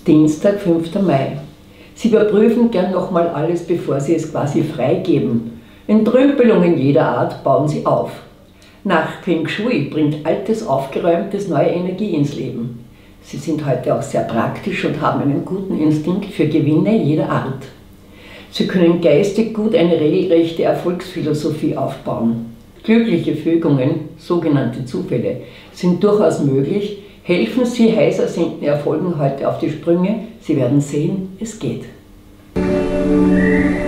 Dienstag, 5. Mai. Sie überprüfen gern nochmal alles, bevor Sie es quasi freigeben. Entrümpelungen jeder Art bauen Sie auf. Nach Feng Shui bringt altes, aufgeräumtes, neue Energie ins Leben. Sie sind heute auch sehr praktisch und haben einen guten Instinkt für Gewinne jeder Art. Sie können geistig gut eine regelrechte Erfolgsphilosophie aufbauen. Glückliche Fügungen, sogenannte Zufälle, sind durchaus möglich. Helfen Sie heiß ersehnten Erfolgen heute auf die Sprünge. Sie werden sehen, es geht.